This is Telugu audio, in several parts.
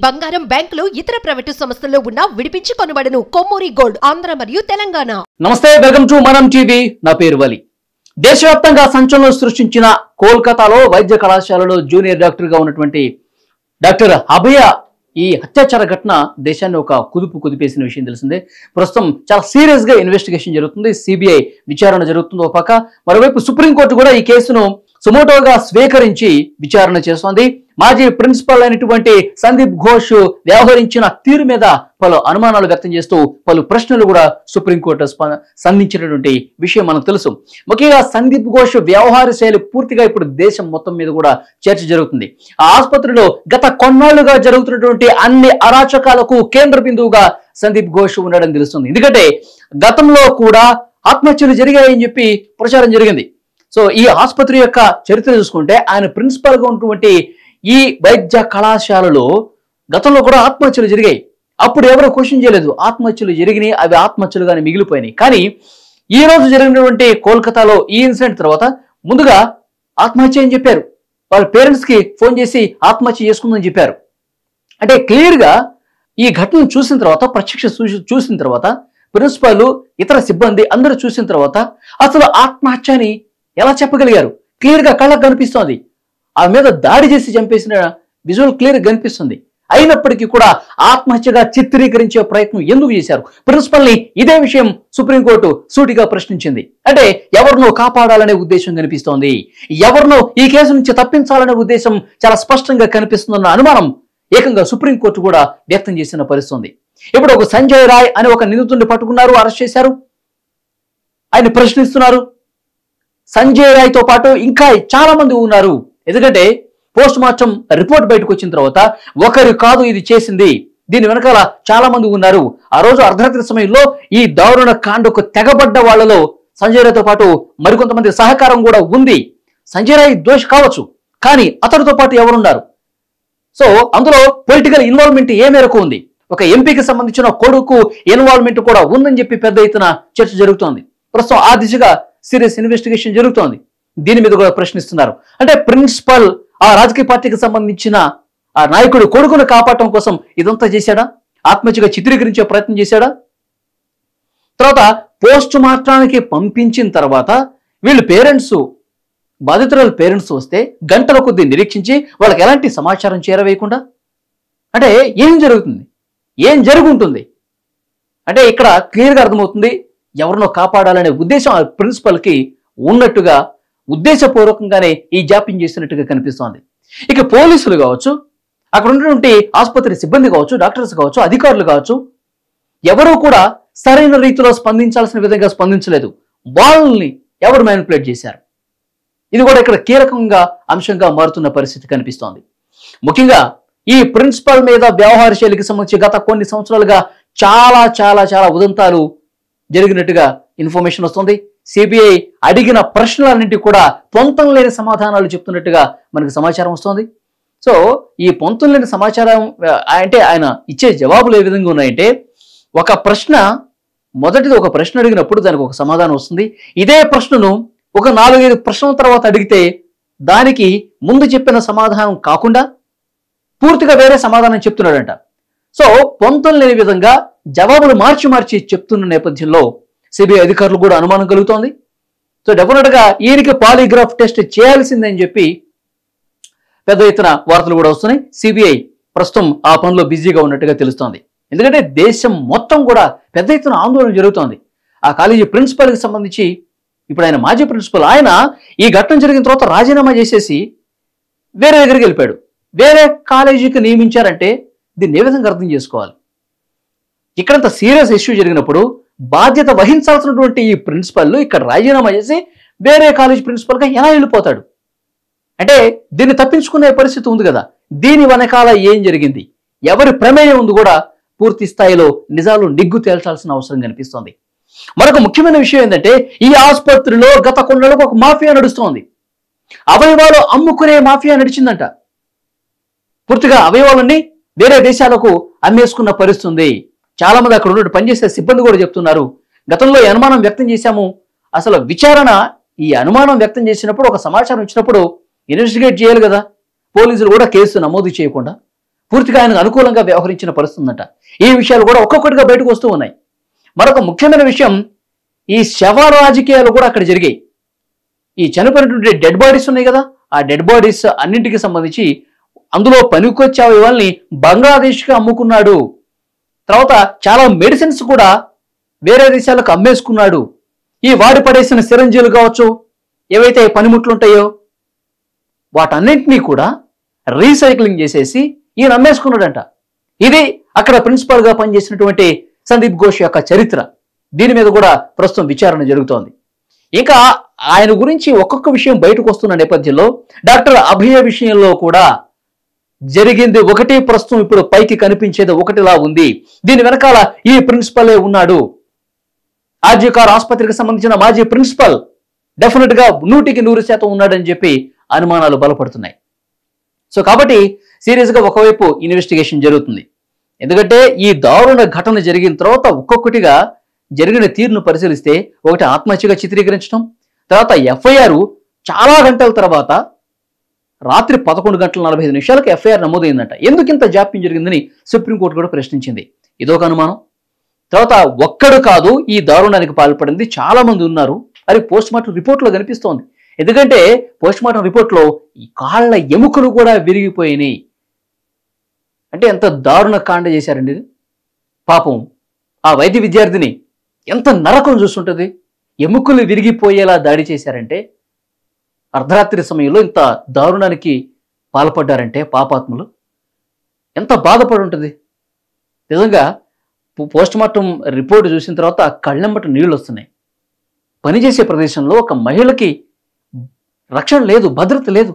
బంగారం, బ్యాంకులు, ఇతర ప్రైవేటు సంస్థల్లో ఉన్న విడిపించి కొనబడును. కొమ్మూరి గోల్డ్, ఆంధ్ర మరియు తెలంగాణ. నమస్తే, వెల్కమ్ టు మనం టీవీ. నా పేరు వలి. దేశవ్యాప్తంగా సంచలనం సృష్టించిన కోల్కతాలో వైద్య కళాశాలలో జూనియర్ డాక్టర్ గా ఉన్నటువంటి డాక్టర్ అభయ ఈ అత్యాచార ఘటన దేశాన్ని ఒక కుదిపేసిన విషయం తెలిసిందే. ప్రస్తుతం చాలా సీరియస్ గా ఇన్వెస్టిగేషన్ జరుగుతుంది. సిబిఐ విచారణ జరుగుతుంది ఒక పక్క. మరోవైపు సుప్రీంకోర్టు కూడా ఈ కేసును సుమోటోగా స్వీకరించి విచారణ చేస్తోంది. మాజీ ప్రిన్సిపల్ అయినటువంటి సందీప్ ఘోష్ వ్యవహరించిన తీరు మీద పలు అనుమానాలు వ్యక్తం చేస్తూ పలు ప్రశ్నలు కూడా సుప్రీంకోర్టు సంధించినటువంటి విషయం మనకు తెలుసు. ముఖ్యంగా సందీప్ ఘోష్ వ్యవహార శైలి పూర్తిగా ఇప్పుడు దేశం మొత్తం మీద కూడా చర్చ జరుగుతుంది. ఆ ఆసుపత్రిలో గత కొన్నాళ్లుగా జరుగుతున్నటువంటి అన్ని అరాచకాలకు కేంద్ర బిందువుగా సందీప్ ఘోష్ ఉండడం తెలుస్తుంది. ఎందుకంటే గతంలో కూడా ఆత్మహత్యలు జరిగాయని చెప్పి ప్రచారం జరిగింది. సో ఈ ఆసుపత్రి యొక్క చరిత్ర చూసుకుంటే ఆయన ప్రిన్సిపల్ గా ఉన్నటువంటి ఈ వైద్య కళాశాలలో గతంలో కూడా ఆత్మహత్యలు జరిగాయి. అప్పుడు ఎవరు క్వశ్చన్ చేయలేదు. ఆత్మహత్యలు జరిగినాయి, అవి ఆత్మహత్యలుగానే మిగిలిపోయినాయి. కానీ ఈ రోజు జరిగినటువంటి కోల్కతాలో ఈ ఇన్సిడెంట్ తర్వాత ముందుగా ఆత్మహత్య అని చెప్పారు. వాళ్ళ పేరెంట్స్ కి ఫోన్ చేసి ఆత్మహత్య చేసుకుందని చెప్పారు. అంటే క్లియర్ గా ఈ ఘటనను చూసిన తర్వాత, ప్రత్యక్ష చూసిన తర్వాత, ప్రిన్సిపల్ ఇతర సిబ్బంది అందరూ చూసిన తర్వాత అసలు ఆత్మహత్య అని ఎలా చెప్పగలిగారు? క్లియర్ గా కళ్ళకు కనిపిస్తోంది. ఆ మీద దాడి చేసి చంపేసిన విజువల్ క్లియర్ గా కనిపిస్తుంది. అయినప్పటికీ కూడా ఆత్మహత్యగా చిత్రీకరించే ప్రయత్నం ఎందుకు చేశారు? ప్రిన్సిపల్ ని ఇదే విషయం సుప్రీంకోర్టు సూటిగా ప్రశ్నించింది. అంటే ఎవరినో కాపాడాలనే ఉద్దేశం కనిపిస్తోంది, ఎవరినో ఈ కేసు నుంచి తప్పించాలనే ఉద్దేశం చాలా స్పష్టంగా కనిపిస్తుందన్న అనుమానం ఏకంగా సుప్రీంకోర్టు కూడా వ్యక్తం చేసిన పరిస్థితి. ఇప్పుడు ఒక సంజయ్ రాయ్ అనే ఒక నిందితుడిని పట్టుకున్నారు, అరెస్ట్ చేశారు, ఆయన ప్రశ్నిస్తున్నారు. సంజయ్ రాయ్ తో పాటు ఇంకా చాలా మంది ఉన్నారు. ఎందుకంటే పోస్ట్ మార్టం రిపోర్ట్ బయటకు వచ్చిన తర్వాత ఒకరు కాదు ఇది చేసింది, దీని వెనకాల చాలా మంది ఉన్నారు. ఆ రోజు అర్ధరాత్రి సమయంలో ఈ దారుణ కాండకు తెగబడ్డ వాళ్లలో సంజయ్ రాయ్ తో పాటు మరికొంతమంది సహకారం కూడా ఉంది. సంజయ్ రాయ్ దోషి కావచ్చు, కానీ అతడితో పాటు ఎవరున్నారు? సో అందులో పొలిటికల్ ఇన్వాల్వ్మెంట్ ఏ మేరకు ఉంది? ఒక ఎంపీకి సంబంధించిన కొడుకు ఇన్వాల్వ్మెంట్ కూడా ఉందని చెప్పి పెద్ద ఎత్తున చర్చ జరుగుతోంది. ప్రస్తుతం ఆ దిశగా సీరియస్ ఇన్వెస్టిగేషన్ జరుగుతోంది. దీని మీద కూడా ప్రశ్నిస్తున్నారు. అంటే ప్రిన్సిపల్ ఆ రాజకీయ పార్టీకి సంబంధించిన ఆ నాయకుడు కొడుకును కాపాడటం కోసం ఇదంతా చేశాడా? ఆత్మహత్యగా చిత్రీకరించే ప్రయత్నం చేశాడా? తర్వాత పోస్ట్ మార్టానికి పంపించిన తర్వాత వీళ్ళు పేరెంట్స్, బాధితురాల పేరెంట్స్ వస్తే గంటల కొద్దీ నిరీక్షించి వాళ్ళకి ఎలాంటి సమాచారం చేరవేయకుండా అంటే ఏం జరుగుతుంది? ఏం జరుగుంటుంది? అంటే ఇక్కడ క్లియర్గా అర్థమవుతుంది ఎవరినో కాపాడాలనే ఉద్దేశం ఆ ప్రిన్సిపల్ కి ఉన్నట్టుగా, ఉద్దేశపూర్వకంగానే ఈ జాప్యం చేసినట్టుగా కనిపిస్తోంది. ఇక పోలీసులు కావచ్చు, అక్కడ ఉన్నటువంటి ఆసుపత్రి సిబ్బంది కావచ్చు, డాక్టర్స్ కావచ్చు, అధికారులు కావచ్చు, ఎవరూ కూడా సరైన రీతిలో స్పందించాల్సిన విధంగా స్పందించలేదు. వాళ్ళని ఎవరు మ్యానిపులేట్ చేశారు? ఇది కూడా ఇక్కడ కీలకంగా అంశంగా మారుతున్న పరిస్థితి కనిపిస్తోంది. ముఖ్యంగా ఈ ప్రిన్సిపల్ మీద వ్యవహార శైలికి సంబంధించి గత కొన్ని సంవత్సరాలుగా చాలా చాలా చాలా ఉదంతాలు జరిగినట్టుగా ఇన్ఫర్మేషన్ వస్తుంది. సిబిఐ అడిగిన ప్రశ్నలన్నింటి కూడా పొంతం లేని సమాధానాలు చెప్తున్నట్టుగా మనకు సమాచారం వస్తుంది. సో ఈ పొంతం లేని సమాచారం అంటే ఆయన ఇచ్చే జవాబులు ఏ విధంగా ఉన్నాయంటే, ఒక ప్రశ్న, మొదటిది ఒక ప్రశ్న అడిగినప్పుడు దానికి ఒక సమాధానం వస్తుంది. ఇదే ప్రశ్నను ఒక 4-5 ప్రశ్నల తర్వాత అడిగితే దానికి ముందు చెప్పిన సమాధానం కాకుండా పూర్తిగా వేరే సమాధానం చెప్తున్నాడంట. సో పొంతం లేని విధంగా జవాబులు మార్చి చెప్తున్న నేపథ్యంలో సిబిఐ అధికారులు కూడా అనుమానం కలుగుతోంది. సో డెఫినెట్ గా ఈయనకి పాలిగ్రాఫ్ టెస్ట్ చేయాల్సిందని చెప్పి పెద్ద ఎత్తున వార్తలు కూడా వస్తున్నాయి. సిబిఐ ప్రస్తుతం ఆ పనిలో బిజీగా ఉన్నట్టుగా తెలుస్తోంది. ఎందుకంటే దేశం మొత్తం కూడా పెద్ద ఎత్తున ఆందోళన జరుగుతోంది. ఆ కాలేజీ ప్రిన్సిపల్ కి సంబంధించి ఇప్పుడు ఆయన మాజీ ప్రిన్సిపల్, ఆయన ఈ ఘటన జరిగిన తర్వాత రాజీనామా చేసేసి వేరే దగ్గరికి వెళ్ళిపోయాడు. వేరే కాలేజీకి నియమించారంటే దీన్ని ఏ విధంగా అర్థం చేసుకోవాలి? ఇక్కడంత సీరియస్ ఇష్యూ జరిగినప్పుడు బాధ్యత వహించాల్సినటువంటి ఈ ప్రిన్సిపల్ ఇక్కడ రాజీనామా చేసి వేరే కాలేజ్ ప్రిన్సిపల్గా ఎలా వెళ్ళిపోతాడు? అంటే దీన్ని తప్పించుకునే పరిస్థితి ఉంది కదా. దీని వెనకాల ఏం జరిగింది, ఎవరి ప్రమేయం ఉంది కూడా పూర్తి స్థాయిలో నిజాలు నిగ్గు తేల్చాల్సిన అవసరం కనిపిస్తోంది. మరొక ముఖ్యమైన విషయం ఏంటంటే, ఈ ఆసుపత్రిలో గత కొన్నేళ్లకు ఒక మాఫియా నడుస్తోంది. అవయవాలు అమ్ముకునే మాఫియా నడిచిందంట. పూర్తిగా అవయవాలన్నీ వేరే దేశాలకు అమ్మేసుకున్న పరిస్థితి. చాలా మంది అక్కడ ఉన్నట్టు పనిచేసే సిబ్బంది కూడా చెప్తున్నారు, గతంలో ఈ అనుమానం వ్యక్తం చేశాము, అసలు విచారణ ఈ అనుమానం వ్యక్తం చేసినప్పుడు ఒక సమాచారం ఇచ్చినప్పుడు ఇన్వెస్టిగేట్ చేయాలి కదా, పోలీసులు కూడా కేసు నమోదు చేయకుండా పూర్తిగా ఆయనకు అనుకూలంగా వ్యవహరించిన పరిస్థితి ఉందట. ఈ విషయాలు కూడా ఒక్కొక్కటిగా బయటకు వస్తూ ఉన్నాయి. మరొక ముఖ్యమైన విషయం, ఈ శవ రాజకీయాలు కూడా అక్కడ జరిగాయి. ఈ చనిపోయినటువంటి డెడ్ బాడీస్ ఉన్నాయి కదా, ఆ డెడ్ బాడీస్ అన్నింటికి సంబంధించి అందులో పనికొచ్చే అవయవాల్ని బంగ్లాదేశ్కి అమ్ముకున్నాడు. తర్వాత చాలా మెడిసిన్స్ కూడా వేరే దేశాలకు అమ్మేసుకున్నాడు. ఈ వాడి పడేసిన సిరంజీలు కావచ్చు, ఏవైతే పనిముట్లు ఉంటాయో వాటన్నింటినీ కూడా రీసైక్లింగ్ చేసేసి ఈయన అమ్మేసుకున్నాడంట. ఇది అక్కడ ప్రిన్సిపాల్ గా పనిచేసినటువంటి సందీప్ ఘోష్ యొక్క చరిత్ర. దీని మీద కూడా ప్రస్తుతం విచారణ జరుగుతోంది. ఇంకా ఆయన గురించి ఒక్కొక్క విషయం బయటకు వస్తున్న నేపథ్యంలో డాక్టర్ అభయ విషయంలో కూడా జరిగింది ఒకటి, ప్రస్తుతం ఇప్పుడు పైకి కనిపించేది ఒకటిలా ఉంది. దీని వెనకాల ఈ ప్రిన్సిపలే ఉన్నాడు. ఆర్జీకార్ ఆసుపత్రికి సంబంధించిన మాజీ ప్రిన్సిపల్ డెఫినెట్ గా 100% ఉన్నాడని చెప్పి అనుమానాలు బలపడుతున్నాయి. సో కాబట్టి సీరియస్ గా ఒకవైపు ఇన్వెస్టిగేషన్ జరుగుతుంది. ఎందుకంటే ఈ దారుణ ఘటన జరిగిన తర్వాత ఒక్కొక్కటిగా జరిగిన తీరును పరిశీలిస్తే, ఒకటి ఆత్మహత్యగా చిత్రీకరించడం, తర్వాత ఎఫ్ఐఆర్ చాలా గంటల తర్వాత రాత్రి 11:45 ఎఫ్ఐఆర్ నమోదైందంట. ఎందుకు ఇంత జాప్యం జరిగిందని సుప్రీంకోర్టు కూడా ప్రశ్నించింది. ఇదొక అనుమానం. తర్వాత ఒక్కడు కాదు ఈ దారుణానికి పాల్పడింది, చాలా మంది ఉన్నారు అది పోస్ట్ మార్టం రిపోర్ట్లో కనిపిస్తోంది. ఎందుకంటే పోస్ట్ మార్టం రిపోర్ట్లో ఈ కాళ్ళ ఎముకలు కూడా విరిగిపోయినాయి. అంటే ఎంత దారుణ కాండ చేశారండి. పాపం ఆ వైద్య విద్యార్థిని ఎంత నరకం చూస్తుంటుంది. ఎముకలు విరిగిపోయేలా దాడి చేశారంటే, అర్ధరాత్రి సమయంలో ఇంత దారుణానికి పాల్పడ్డారంటే పాపాత్ములు ఎంత బాధపడి ఉంటుంది. నిజంగా పోస్ట్ మార్టం రిపోర్ట్ చూసిన తర్వాత ఆ కళ్ళెంబట నీళ్ళు వస్తున్నాయి. పనిచేసే ప్రదేశంలో ఒక మహిళకి రక్షణ లేదు, భద్రత లేదు.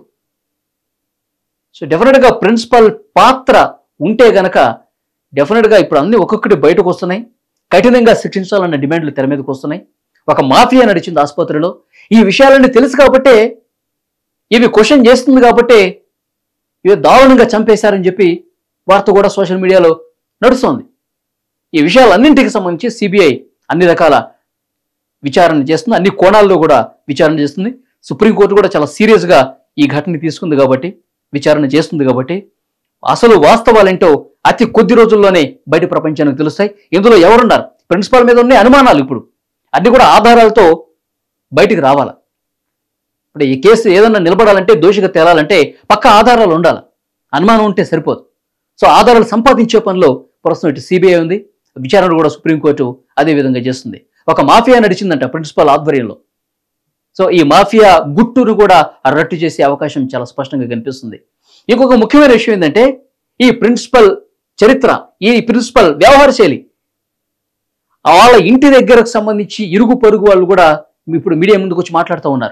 సో డెఫినెట్గా ప్రిన్సిపల్ పాత్ర ఉంటే గనక డెఫినెట్గా ఇప్పుడు అన్ని ఒక్కొక్కటి బయటకు వస్తున్నాయి. కఠినంగా శిక్షించాలన్న డిమాండ్లు తెర మీదకి వస్తున్నాయి. ఒక మాఫియా నడిచింది ఆసుపత్రిలో. ఈ విషయాలన్నీ తెలుసు కాబట్టే, ఇవి క్వశ్చన్ చేస్తుంది కాబట్టే ఇవి దారుణంగా చంపేశారని చెప్పి వార్త కూడా సోషల్ మీడియాలో నడుస్తోంది. ఈ విషయాలన్నింటికి సంబంధించి సిబిఐ అన్ని రకాల విచారణ చేస్తుంది, అన్ని కోణాల్లో కూడా విచారణ చేస్తుంది. సుప్రీంకోర్టు కూడా చాలా సీరియస్గా ఈ ఘటనని తీసుకుంది కాబట్టి, విచారణ చేస్తుంది కాబట్టి అసలు వాస్తవాలేంటో అతి కొద్ది రోజుల్లోనే బయట ప్రపంచానికి తెలుస్తాయి. ఇందులో ఎవరున్నారు, ప్రిన్సిపాల్ మీద ఉన్న అనుమానాలు ఇప్పుడు అన్ని కూడా ఆధారాలతో బయటికి రావాలి. ఇప్పుడు ఈ కేసు ఏదన్నా నిలబడాలంటే, దోషిగా తేలాలంటే పక్క ఆధారాలు ఉండాలి. అనుమానం ఉంటే సరిపోదు. సో ఆధారాలు సంపాదించే పనిలో ప్రస్తుతం ఇటు సిబిఐ ఉంది, విచారణ కూడా సుప్రీంకోర్టు అదే విధంగా చేస్తుంది. ఒక మాఫియా నడిచిందంట ప్రిన్సిపాల్ ఆధ్వర్యంలో. సో ఈ మాఫియా గుట్టును కూడా రట్టు చేసే అవకాశం చాలా స్పష్టంగా కనిపిస్తుంది. ఇంకొక ముఖ్యమైన విషయం ఏంటంటే, ఈ ప్రిన్సిపల్ చరిత్ర, ఈ ప్రిన్సిపల్ వ్యవహార శైలి, వాళ్ళ ఇంటి దగ్గరకు సంబంధించి ఇరుగు పొరుగు వాళ్ళు కూడా ఇప్పుడు మీడియా ముందుకు వచ్చి మాట్లాడుతూ ఉన్నారు.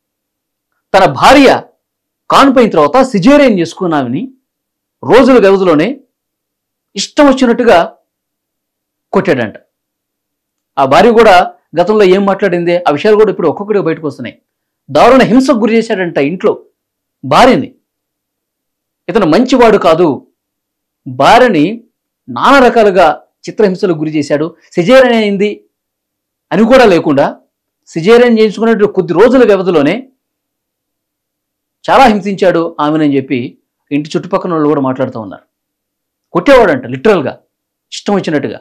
తన భార్య కాన్పోయిన తర్వాత సిజేరియన్ చేసుకున్నామని రోజుల వ్యవధిలోనే ఇష్టం వచ్చినట్టుగా కొట్టాడంట. ఆ భార్య కూడా గతంలో ఏం మాట్లాడింది, ఆ విషయాలు కూడా ఇప్పుడు ఒక్కొక్కటిగా బయటకు వస్తున్నాయి. దారుణ హింసకు గురి చేశాడంట ఇంట్లో భార్యని. ఇతను మంచివాడు కాదు, భార్యని నానా రకాలుగా చిత్రహింసలకు గురి చేశాడు. సిజేరియన్ అయింది అని కూడా లేకుండా సిజేరియన్ చేయించుకున్న కొద్ది రోజుల వ్యవధిలోనే చాలా హింసించాడు ఆమెనని చెప్పి ఇంటి చుట్టుపక్కల వాళ్ళు కూడా మాట్లాడుతూ ఉన్నారు. కొట్టేవాడంట లిటరల్గా, ఇష్టం వచ్చినట్టుగా.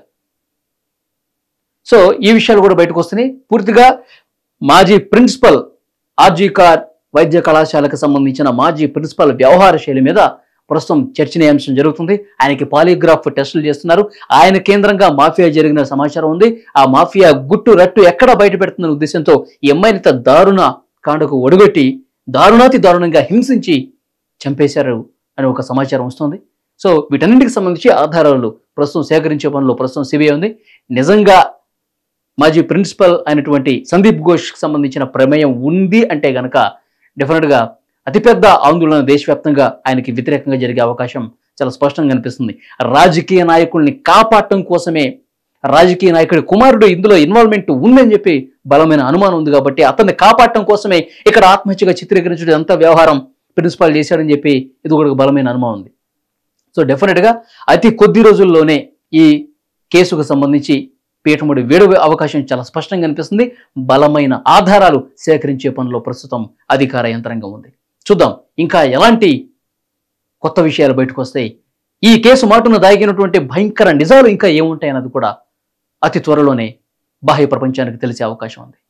సో ఈ విషయాలు కూడా బయటకు వస్తున్నాయి. పూర్తిగా మాజీ ప్రిన్సిపల్ ఆర్జీకార్ వైద్య కళాశాలకు సంబంధించిన మాజీ ప్రిన్సిపల్ వ్యవహార శైలి మీద ప్రస్తుతం చర్చనీయాంశం జరుగుతుంది. ఆయనకి పాలిగ్రాఫ్ టెస్టులు చేస్తున్నారు. ఆయన కేంద్రంగా మాఫియా జరిగిన సమాచారం ఉంది. ఆ మాఫియా గుట్టు రట్టు ఎక్కడ బయట పెడుతున్న ఉద్దేశంతో ఈ అమ్మాయిని దారుణ కాండకు ఒడుగొట్టి దారుణాతి దారుణంగా హింసించి చంపేశారు అని ఒక సమాచారం వస్తుంది. సో వీటన్నింటికి సంబంధించి ఆధారాలు ప్రస్తుతం సేకరించే పనిలో ప్రస్తుతం సిబిఐ ఉంది. నిజంగా మాజీ ప్రిన్సిపల్ అయినటువంటి సందీప్ ఘోష్కి సంబంధించిన ప్రమేయం ఉంది అంటే గనక డెఫినెట్గా అతిపెద్ద ఆందోళన దేశవ్యాప్తంగా ఆయనకి వ్యతిరేకంగా జరిగే అవకాశం చాలా స్పష్టంగా కనిపిస్తుంది. రాజకీయ నాయకుల్ని కాపాడటం కోసమే, రాజకీయ నాయకుడి కుమారుడు ఇందులో ఇన్వాల్వ్మెంట్ ఉందని చెప్పి బలమైన అనుమానం ఉంది కాబట్టి అతన్ని కాపాడటం కోసమే ఇక్కడ ఆత్మహత్యగా చిత్రీకరించడం ఎంత వ్యవహారం ప్రిన్సిపాల్ చేశాడని చెప్పి ఇది కూడా బలమైన అనుమానం ఉంది. సో డెఫినెట్గా అతి కొద్ది రోజుల్లోనే ఈ కేసుకు సంబంధించి పీఠముడి వేడు అవకాశం చాలా స్పష్టంగా కనిపిస్తుంది. బలమైన ఆధారాలు సేకరించే పనిలో ప్రస్తుతం అధికార యంత్రాంగం ఉంది. చూద్దాం ఇంకా ఎలాంటి కొత్త విషయాలు బయటకు వస్తాయి ఈ కేసు మాటును దాగినటువంటి భయంకర నిజాలు ఇంకా ఏముంటాయన్నది కూడా అతి త్వరలోనే బాహ్య ప్రపంచానికి తెలిసే అవకాశం ఉంది.